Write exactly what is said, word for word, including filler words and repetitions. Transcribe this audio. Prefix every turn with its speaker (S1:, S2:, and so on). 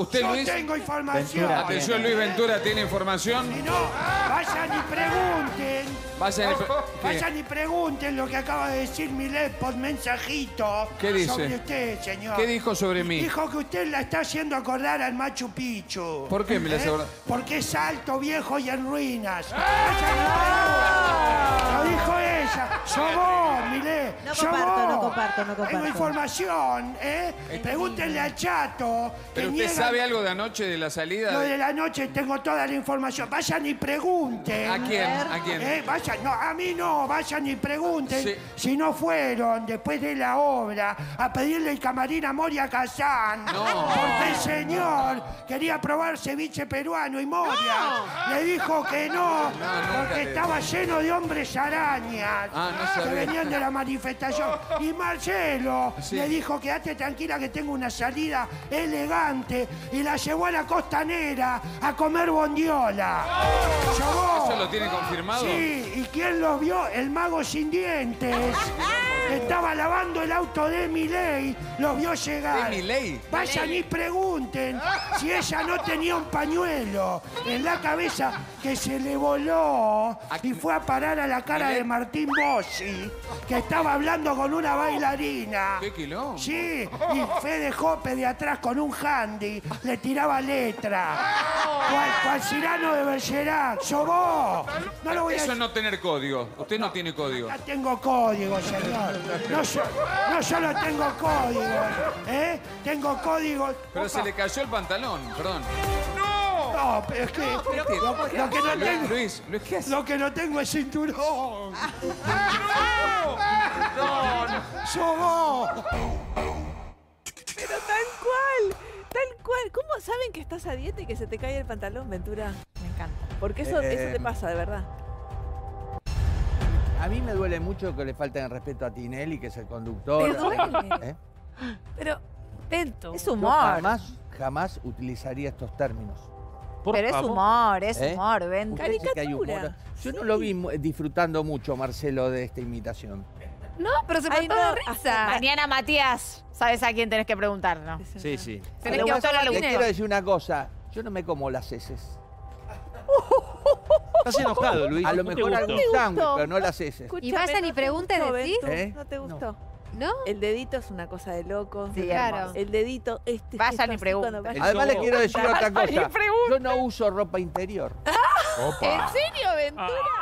S1: ¿Usted,
S2: Yo
S1: Luis?
S2: tengo información.
S3: Ventura.
S1: Atención, Luis Ventura, ¿tiene información?
S2: Si no, vayan y pregunten.
S1: Vayan y pre- ¿Qué?
S2: Vayan y pregunten lo que acaba de decir Milet por mensajito.
S1: ¿Qué dice?
S2: Sobre usted, señor.
S1: ¿Qué dijo sobre mí?
S2: Dijo que usted la está haciendo acordar al Machu Picchu.
S1: ¿Por qué me la hace acordar?
S2: Porque es alto, viejo y en ruinas. Vayan y pregunten. Lo dijo ella. Sos vos, Milet.
S4: No
S2: Sos
S4: comparto,
S2: vos.
S4: no comparto, no comparto.
S2: Tengo información, ¿eh? Pregúntenle al Chato. que
S1: ¿Pero usted
S2: niega-
S1: sabe algo de anoche de la salida?
S2: Lo
S1: de-
S2: de la noche tengo toda la información. Vayan y pregunten.
S1: ¿A quién? ¿A quién?
S2: Eh, vayan, no, a mí no, vayan y pregunten
S1: Sí.
S2: si no fueron después de la obra a pedirle el camarín a Moria Kazán.
S1: No.
S2: Porque el señor quería probar ceviche peruano y Moria le dijo que no,
S1: nunca
S2: porque
S1: le-
S2: estaba lleno de hombres arañas
S1: Ah, no
S2: que
S1: sabía.
S2: venían de la manifestación. Y Marcelo
S1: Sí.
S2: le dijo, quédate tranquila que tengo una salida elegante, y la llevó a la costanera a comer bondiola. Llevó.
S1: ¿Eso lo tiene confirmado?
S2: Sí, ¿y quién los vio? El mago sin dientes. Estaba lavando el auto de Milei, los vio llegar.
S1: ¿De Milei?
S2: Vayan y pregunten si ella no tenía un pañuelo en la cabeza que se le voló y fue a parar a la cara de Martín Bossi, que estaba hablando con una bailarina.
S1: ¿Qué quilombo?
S2: Sí, y Fede Jope de atrás con un handy le tiraba letra. Cual, cual Cirano de Bergerac. ¡Sos vos! No lo voy a
S1: Eso es no tener código. Usted no tiene código.
S2: Ya tengo código, señor. No, so- no solo tengo código, ¿eh? Tengo código.
S1: Pero se le cayó el pantalón, perdón.
S2: No, pero es que lo, lo que no tengo,
S1: Luis, Luis, ¿qué hace?
S2: lo que no tengo es cinturón.
S1: No, no.
S2: ¡Sos vos!
S4: Pero tal cual, tal cual. ¿Cómo saben que estás a dieta y que se te cae el pantalón, Ventura?
S5: Me encanta.
S4: Porque eso,
S3: Eh,
S4: eso te pasa, de verdad.
S3: A mí me duele mucho que le falten el respeto a Tinelli, que es el conductor.
S4: ¿Te duele?
S3: ¿Eh?
S4: Pero, Tento.
S5: Es
S3: Yo
S5: humor.
S3: jamás, jamás utilizaría estos términos.
S5: Pero es humor, es
S3: ¿Eh?
S5: humor, ven.
S3: Usted dice que hay humor.
S4: Caricatura.
S3: Yo no
S4: Sí.
S3: lo vi mu- disfrutando mucho, Marcelo, de esta imitación.
S5: No, pero se
S4: Ay,
S5: mató
S4: no,
S5: de
S4: hasta
S5: risa.
S4: ma-
S5: Mañana, Matías, sabes a quién tenés que preguntar, ¿no?
S3: Sí, sí.
S5: Tenés
S4: Le
S5: que
S4: voy a
S5: buscar a
S4: hacer
S5: la
S3: Le
S4: dinero.
S3: quiero decir una cosa. Yo no me como las heces.
S6: Estás enojado, Luis.
S3: A lo
S6: ¿No te
S3: mejor
S6: gustó?
S3: algún
S4: gustó.
S3: sándwich, pero no las heces.
S4: Escúchame,
S7: Y vayan y
S4: ¿no te
S7: pregunten,
S4: gustó,
S7: ¿decís?
S4: Ventu?
S3: ¿Eh?
S4: ¿No te gustó?
S7: ¿No?
S4: El dedito es una cosa de loco.
S5: Sí,
S7: Claro.
S5: hermoso.
S4: El dedito, este
S5: Vayan
S4: gesto
S5: y
S4: así
S5: pregunten.
S4: cuando vaya-
S3: Además le quiero decir otra
S5: Vayan y
S3: cosa.
S5: pregunten.
S3: Yo no uso ropa interior.
S4: ¿En serio, Ventura?